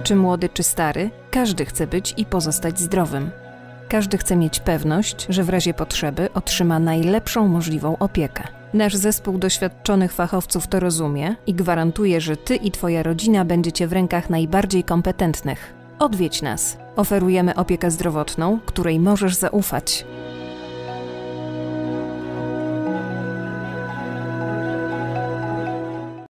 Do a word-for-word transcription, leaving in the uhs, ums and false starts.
Czy młody, czy stary, każdy chce być i pozostać zdrowym. Każdy chce mieć pewność, że w razie potrzeby otrzyma najlepszą możliwą opiekę. Nasz zespół doświadczonych fachowców to rozumie i gwarantuje, że Ty i Twoja rodzina będziecie w rękach najbardziej kompetentnych. Odwiedź nas. Oferujemy opiekę zdrowotną, której możesz zaufać.